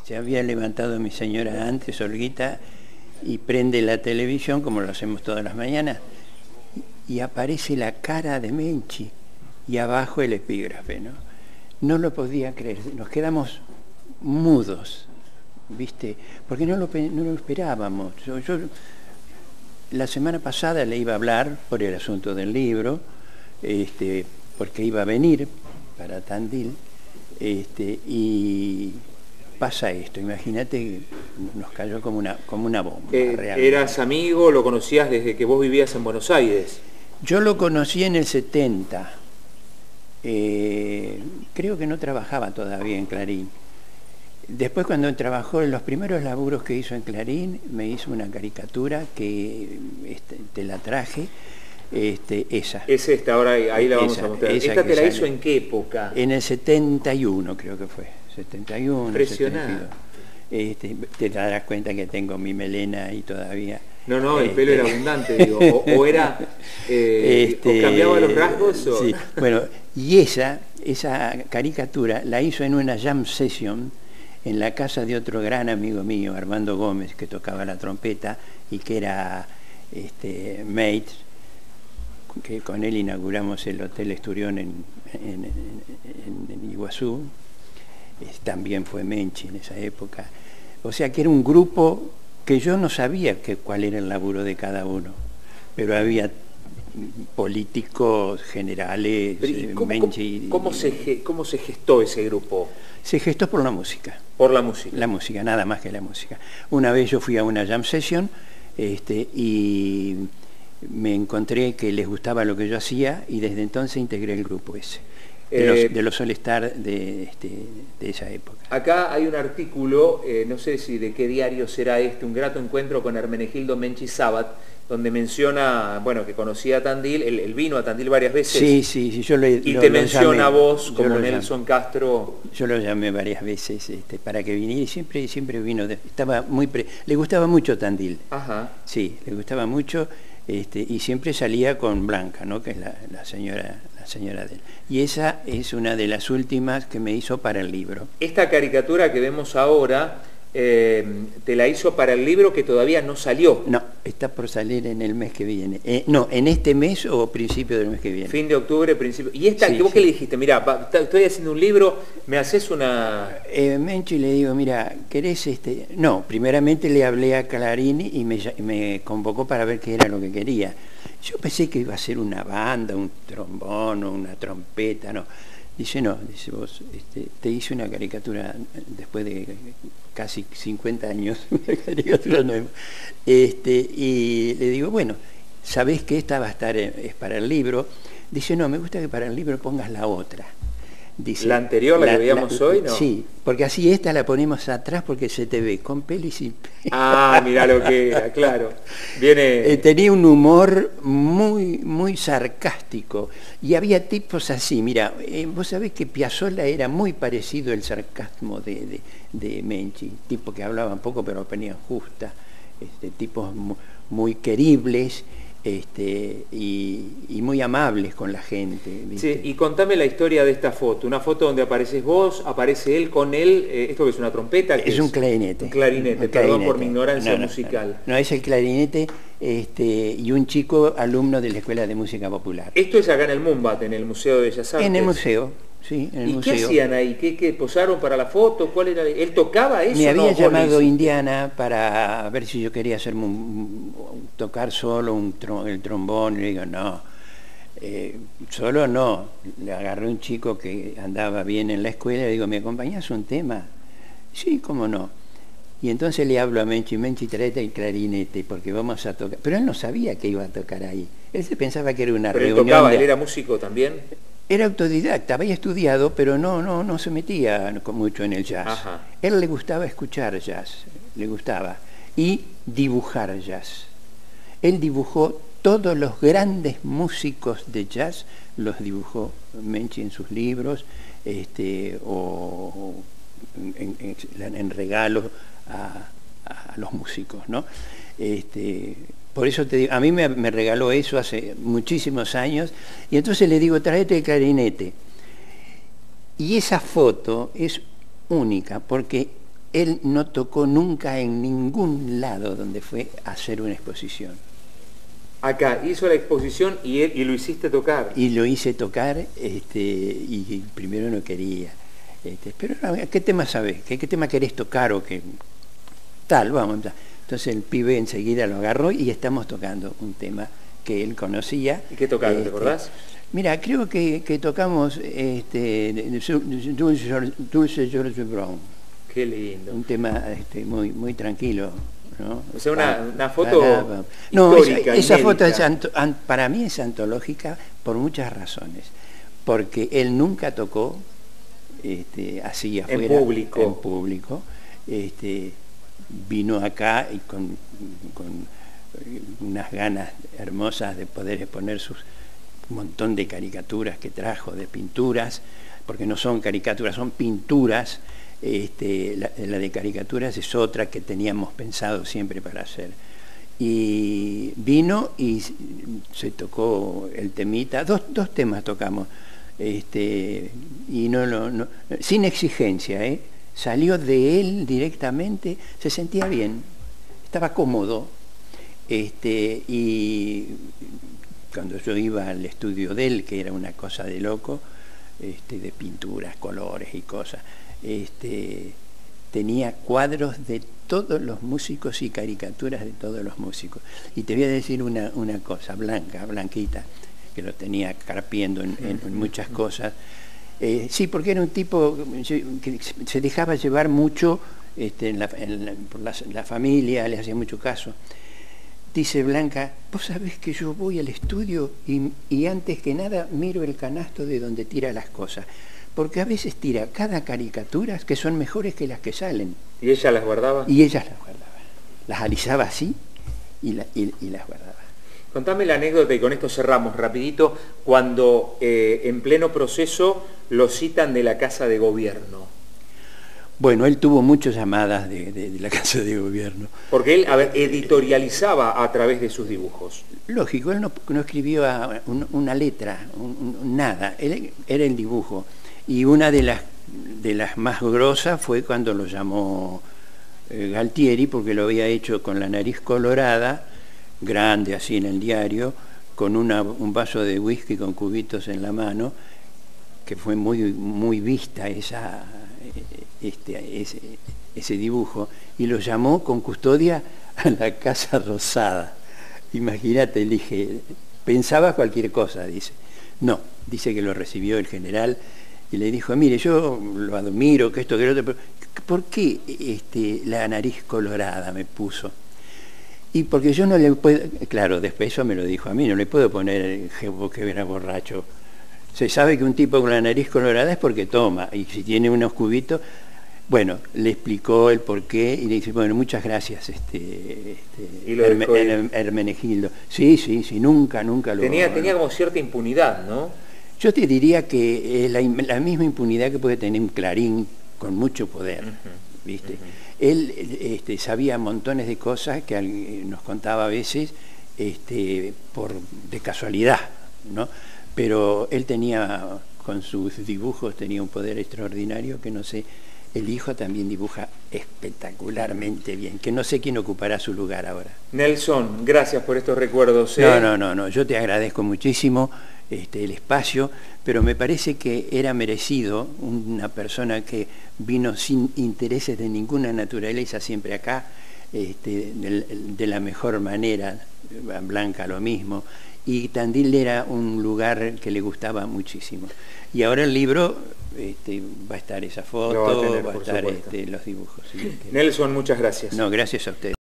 se había levantado mi señora antes, Olguita, y prende la televisión, como lo hacemos todas las mañanas, y aparece la cara de Menchi, y abajo el epígrafe, ¿no? No lo podía creer, nos quedamos mudos, ¿viste? Porque no lo esperábamos. Yo la semana pasada le iba a hablar por el asunto del libro, porque iba a venir para Tandil, y pasa esto, imagínate, nos cayó como una bomba. ¿Eras amigo, lo conocías desde que vos vivías en Buenos Aires? Yo lo conocí en el 70, creo que no trabajaba todavía en Clarín. Después, cuando trabajó en los primeros laburos que hizo en Clarín, me hizo una caricatura que te la traje, esa. Esa está ahora, ahí la vamos a mostrar. ¿Esta te la hizo en qué época? En el 71 creo que fue, 71, impresionante. 72. Te darás cuenta que tengo mi melena ahí todavía. No, el pelo era abundante, digo, o era, o cambiaba los rasgos, o... Sí, bueno, y esa caricatura la hizo en una jam session en la casa de otro gran amigo mío, Armando Gómez, que tocaba la trompeta y que era mate, que con él inauguramos el Hotel Esturión en Iguazú. También fue Menchi en esa época. O sea que era un grupo que yo no sabía cuál era el laburo de cada uno, pero había políticos, generales, Menchi. ¿Cómo se gestó ese grupo? Se gestó por la música. Por la música. La música, nada más que la música. Una vez yo fui a una jam session y me encontré que les gustaba lo que yo hacía y desde entonces integré el grupo ese, de los All Star de esa época. Acá hay un artículo, no sé si de qué diario será un grato encuentro con Hermenegildo Menchi Sabat, donde menciona, bueno, que conocía a Tandil, él vino a Tandil varias veces. Sí, yo y te menciona a vos como Nelson Castro. Yo lo llamé varias veces para que viniera y siempre vino. Le gustaba mucho Tandil. Ajá. Sí, le gustaba mucho, y siempre salía con Blanca, ¿no? Que es la señora de él. Y esa es una de las últimas que me hizo para el libro. Esta caricatura que vemos ahora, te la hizo para el libro que todavía no salió. No, está por salir en el mes que viene. No, en este mes o principio del mes que viene. Fin de octubre, principio. ¿Y esta, vos qué le dijiste? Mirá, estoy haciendo un libro, ¿me haces una...? Menchi, le digo, mira, ¿querés No, primeramente le hablé a Clarín y me convocó para ver qué era lo que quería. Yo pensé que iba a ser una banda, un trombón o una trompeta, no. Dice, no, dice, vos, te hice una caricatura después de casi 50 años, una caricatura nueva. Y le digo, bueno, ¿sabés que esta va a estar, es para el libro? Dice, no, me gusta que para el libro pongas la otra. Dice, ¿la anterior, la que veíamos hoy, no? Sí, porque así esta la ponemos atrás porque se te ve con pelo y sin pelo. Ah, mirá lo que era, claro. Viene... tenía un humor muy sarcástico y había tipos así, mira, vos sabés que Piazzolla era muy parecido al sarcasmo de Menchi, tipo que hablaban poco pero opinión justa, tipos muy queribles. Y muy amables con la gente, ¿viste? Sí, y contame la historia de esta foto, una foto donde apareces vos, aparece él con él, ¿esto que es una trompeta? Es un clarinete. Un clarinete, perdón por mi ignorancia musical. No, es el clarinete, y un chico alumno de la Escuela de Música Popular. Esto es acá en el Mumbat, en el Museo de Bellas Artes. En el museo, sí, en el museo. ¿Y qué hacían ahí? ¿Qué posaron para la foto? ¿Cuál era? ¿Él tocaba eso? Me había llamado Indiana para ver si yo quería hacerme tocar solo el trombón. Le digo, no, solo no. Le agarré un chico que andaba bien en la escuela y le digo, ¿me acompañás un tema? Sí, cómo no. Y entonces le hablo a Menchi, traete el clarinete porque vamos a tocar. Pero él no sabía que iba a tocar ahí. Él se pensaba que era una reunión. ¿Pero él tocaba? ¿Él era músico también? Era autodidacta, había estudiado, pero no se metía mucho en el jazz. Ajá. Él le gustaba escuchar jazz, le gustaba, y dibujar jazz. Él dibujó todos los grandes músicos de jazz, los dibujó Menchi en sus libros, o en regalos a los músicos, ¿no? Por eso te digo, a mí me regaló eso hace muchísimos años, y entonces le digo, tráete el clarinete. Y esa foto es única, porque él no tocó nunca en ningún lado donde fue a hacer una exposición. Acá hizo la exposición y lo hiciste tocar. Y lo hice tocar, y primero no quería. Pero ¿qué tema sabés? ¿Qué tema querés tocar? O qué tal, vamos. Entonces el pibe enseguida lo agarró y estamos tocando un tema que él conocía. ¿Y qué tocaron, te acordás? Mira, creo que tocamos Dulce George Brown. Qué lindo. Un tema muy tranquilo, ¿no? O sea, una foto histórica. Esa foto para mí es antológica por muchas razones. Porque él nunca tocó así afuera. En público. En público. Vino acá y con unas ganas hermosas de poder exponer un montón de caricaturas que trajo, de pinturas, porque no son caricaturas, son pinturas. La de caricaturas es otra que teníamos pensado siempre para hacer. Y vino y se tocó el temita, dos temas tocamos, y no, sin exigencia, salió de él directamente, se sentía bien, estaba cómodo, y cuando yo iba al estudio de él, que era una cosa de loco, de pinturas, colores y cosas, tenía cuadros de todos los músicos y caricaturas de todos los músicos. Y te voy a decir una cosa, blanquita, que lo tenía carpiendo en muchas cosas. Sí, porque era un tipo que se dejaba llevar mucho por la familia, le hacía mucho caso. Dice Blanca, vos sabés que yo voy al estudio y antes que nada miro el canasto de donde tira las cosas, porque a veces tira cada caricatura que son mejores que las que salen. ¿Y ella las guardaba? Y ella las guardaba. Las alisaba así y las guardaba. Contame la anécdota y con esto cerramos rapidito, cuando en pleno proceso lo citan de la Casa de Gobierno. Bueno, él tuvo muchas llamadas de la Casa de Gobierno. Porque él, editorializaba a través de sus dibujos. Lógico, él no escribió una letra, nada, él era el dibujo. Y una de las más grosas fue cuando lo llamó Galtieri, porque lo había hecho con la nariz colorada, grande así en el diario, con un vaso de whisky con cubitos en la mano, que fue muy vista ese dibujo, y lo llamó con custodia a la Casa Rosada. Imagínate, dije, pensaba cualquier cosa, dice. No, dice que lo recibió el general y le dijo, mire, yo lo admiro, que esto, que lo otro, pero ¿por qué la nariz colorada me puso? Y porque yo no le puedo, claro, después eso me lo dijo a mí, no le puedo poner que era borracho. Se sabe que un tipo con la nariz colorada es porque toma, y si tiene unos cubitos, bueno, le explicó el porqué y le dice, bueno, muchas gracias, Hermenegildo. Sí, nunca lo... Tenía como cierta impunidad, ¿no? Yo te diría que la misma impunidad que puede tener un Clarín con mucho poder, ¿viste? Él sabía montones de cosas que nos contaba a veces de casualidad, ¿no? Pero él tenía, con sus dibujos, tenía un poder extraordinario que no sé, el hijo también dibuja espectacularmente bien, que no sé quién ocupará su lugar ahora. Nelson, gracias por estos recuerdos. No, yo te agradezco muchísimo el espacio, pero me parece que era merecido una persona que vino sin intereses de ninguna naturaleza siempre acá, de la mejor manera, Blanca lo mismo, y Tandil era un lugar que le gustaba muchísimo. Y ahora el libro va a estar esa foto, va a estar los dibujos. ¿Sí? Nelson, muchas gracias. No, gracias a usted.